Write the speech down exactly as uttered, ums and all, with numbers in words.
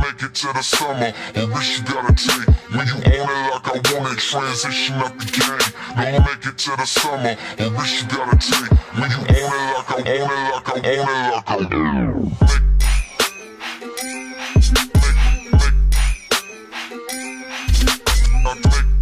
make it to the summer, a risk you gotta take. When you own it like I want it, transition up the game. No, I'll make it to the summer, a risk you gotta take. When you own it like I want it, like I want it, like I want it. Make, make, make, make, make.